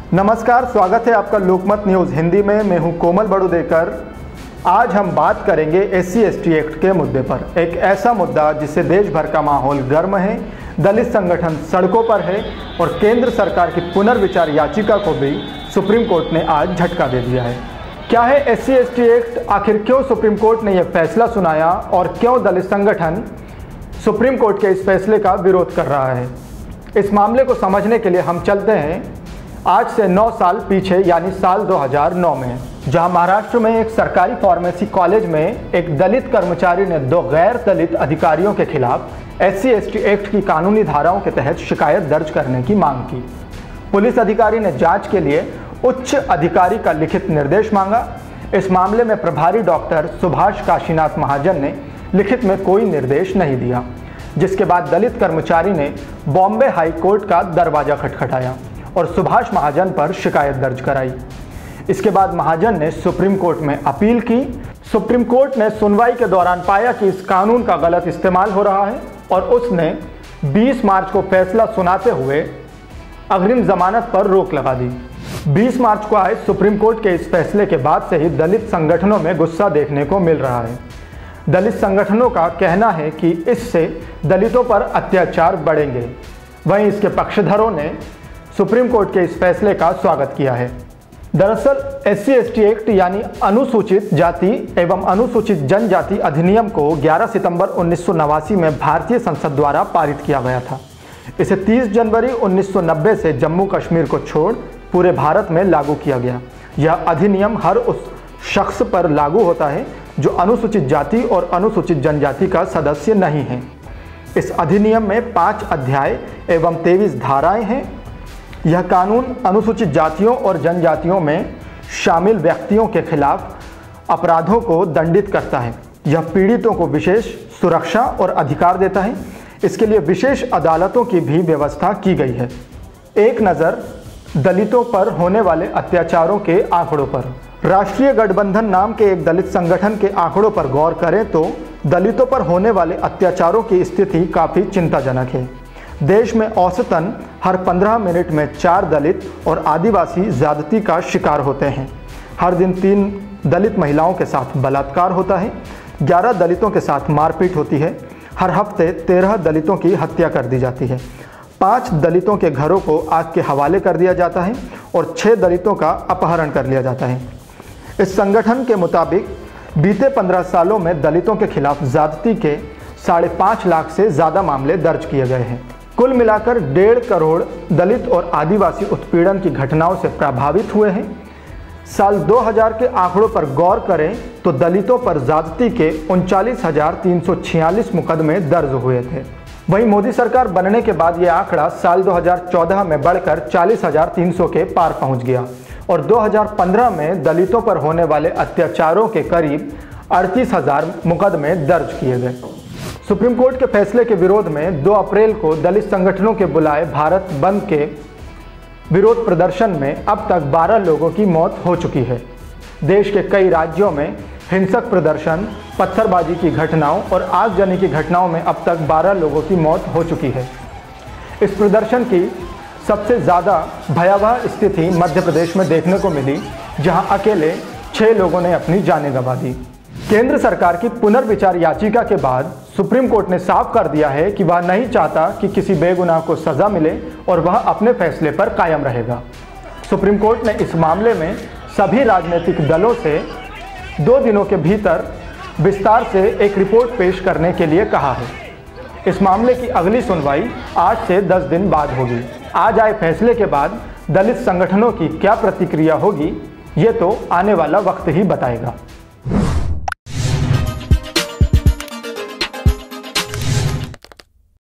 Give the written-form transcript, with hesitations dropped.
नमस्कार, स्वागत है आपका लोकमत न्यूज़ हिंदी में। मैं हूं कोमल बड़ुदेकर। आज हम बात करेंगे SC/ST एक्ट के मुद्दे पर। एक ऐसा मुद्दा जिससे देश भर का माहौल गर्म है, दलित संगठन सड़कों पर है और केंद्र सरकार की पुनर्विचार याचिका को भी सुप्रीम कोर्ट ने आज झटका दे दिया है। क्या है SC/ST एक्ट, आखिर क्यों सुप्रीम कोर्ट ने यह फैसला सुनाया और क्यों दलित संगठन सुप्रीम कोर्ट के इस फैसले का विरोध कर रहा है। इस मामले को समझने के लिए हम चलते हैं आज से 9 साल पीछे, यानी साल 2009 में, जहां महाराष्ट्र में एक सरकारी फार्मेसी कॉलेज में एक दलित कर्मचारी ने 2 गैर दलित अधिकारियों के खिलाफ SC/ST एक्ट की कानूनी धाराओं के तहत शिकायत दर्ज करने की मांग की। पुलिस अधिकारी ने जांच के लिए उच्च अधिकारी का लिखित निर्देश मांगा। इस मामले में प्रभारी डॉक्टर सुभाष काशीनाथ महाजन ने लिखित में कोई निर्देश नहीं दिया, जिसके बाद दलित कर्मचारी ने बॉम्बे हाई कोर्ट का दरवाजा खटखटाया और सुभाष महाजन पर शिकायत दर्ज कराई। इसके बाद महाजन ने सुप्रीम कोर्ट में अपील की। सुप्रीम कोर्ट ने सुनवाई के दौरान पाया कि इस कानून का गलत इस्तेमाल हो रहा है और उसने 20 मार्च को फैसला सुनाते हुए अग्रिम जमानत पर रोक लगा दी। 20 मार्च को आए सुप्रीम कोर्ट के इस फैसले के बाद से ही दलित संगठनों में गुस्सा देखने को मिल रहा है। दलित संगठनों का कहना है कि इससे दलितों पर अत्याचार बढ़ेंगे। वहीं इसके पक्षधरों ने सुप्रीम कोर्ट के इस फैसले का स्वागत किया है। दरअसल SC/ST एक्ट यानी अनुसूचित जाति एवं अनुसूचित जनजाति अधिनियम को 11 सितंबर 1989 में भारतीय संसद द्वारा पारित किया गया था। इसे 30 जनवरी 1990 से जम्मू कश्मीर को छोड़ पूरे भारत में लागू किया गया। यह अधिनियम हर उस शख्स पर लागू होता है जो अनुसूचित जाति और अनुसूचित जनजाति का सदस्य नहीं है। इस अधिनियम में 5 अध्याय एवं 23 धाराएं हैं। यह कानून अनुसूचित जातियों और जनजातियों में शामिल व्यक्तियों के खिलाफ अपराधों को दंडित करता है। यह पीड़ितों को विशेष सुरक्षा और अधिकार देता है। इसके लिए विशेष अदालतों की भी व्यवस्था की गई है। एक नज़र दलितों पर होने वाले अत्याचारों के आंकड़ों पर। राष्ट्रीय गठबंधन नाम के एक दलित संगठन के आंकड़ों पर गौर करें तो दलितों पर होने वाले अत्याचारों की स्थिति काफ़ी चिंताजनक है। देश में औसतन हर 15 मिनट में 4 दलित और आदिवासी ज्यादती का शिकार होते हैं। हर दिन 3 दलित महिलाओं के साथ बलात्कार होता है। 11 दलितों के साथ मारपीट होती है। हर हफ्ते 13 दलितों की हत्या कर दी जाती है। 5 दलितों के घरों को आग के हवाले कर दिया जाता है और 6 दलितों का अपहरण कर लिया जाता है। इस संगठन के मुताबिक बीते 15 सालों में दलितों के खिलाफ ज्यादती के 5.5 लाख से ज़्यादा मामले दर्ज किए गए हैं। कुल मिलाकर 1.5 करोड़ दलित और आदिवासी उत्पीड़न की घटनाओं से प्रभावित हुए हैं। साल 2000 के आंकड़ों पर गौर करें तो दलितों पर ज्यादती के 39,346 मुकदमे दर्ज हुए थे। वहीं मोदी सरकार बनने के बाद यह आंकड़ा साल 2014 में बढ़कर 40,300 के पार पहुंच गया और 2015 में दलितों पर होने वाले अत्याचारों के करीब 38,000 मुकदमे दर्ज किए गए। सुप्रीम कोर्ट के फैसले के विरोध में 2 अप्रैल को दलित संगठनों के बुलाए भारत बंद के विरोध प्रदर्शन में अब तक 12 लोगों की मौत हो चुकी है। देश के कई राज्यों में हिंसक प्रदर्शन, पत्थरबाजी की घटनाओं और आगजनी की घटनाओं में अब तक 12 लोगों की मौत हो चुकी है। इस प्रदर्शन की सबसे ज़्यादा भयावह स्थिति मध्य प्रदेश में देखने को मिली, जहां अकेले 6 लोगों ने अपनी जानें गंवा दी। केंद्र सरकार की पुनर्विचार याचिका के बाद सुप्रीम कोर्ट ने साफ कर दिया है कि वह नहीं चाहता कि किसी बेगुनाह को सज़ा मिले और वह अपने फैसले पर कायम रहेगा। सुप्रीम कोर्ट ने इस मामले में सभी राजनीतिक दलों से 2 दिनों के भीतर विस्तार से एक रिपोर्ट पेश करने के लिए कहा है। इस मामले की अगली सुनवाई आज से 10 दिन बाद होगी। आज आए फैसले के बाद दलित संगठनों की क्या प्रतिक्रिया होगी, ये तो आने वाला वक्त ही बताएगा।